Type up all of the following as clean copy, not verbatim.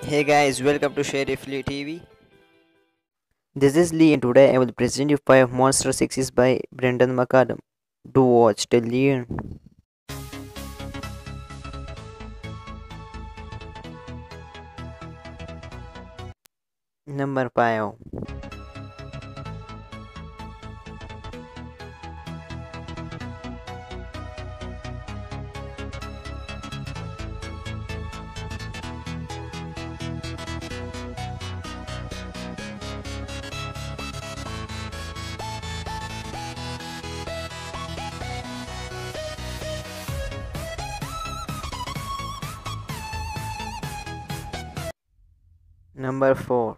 Hey guys, welcome to Share TV. This is Lee and today I will present you 5 monster sixes by Brandon McCullum. Do watch till the end. Number 5. Number 4.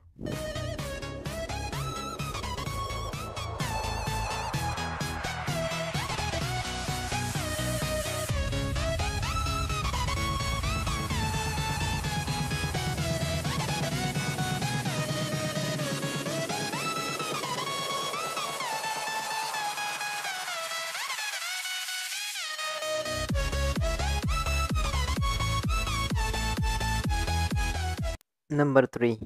Number 3.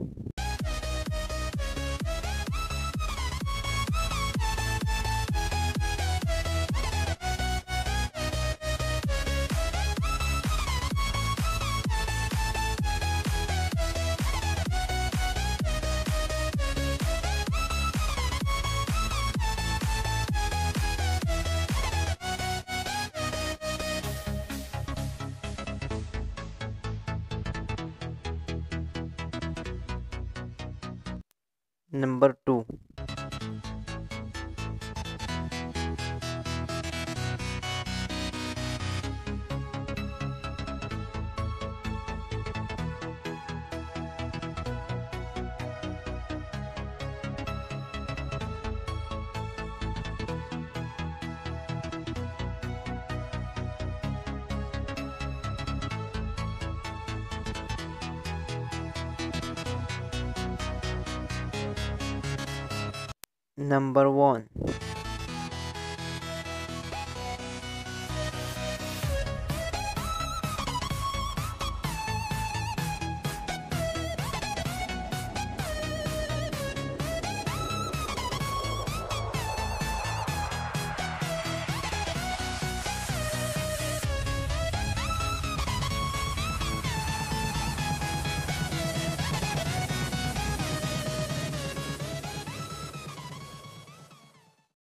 Number 2. Number 1.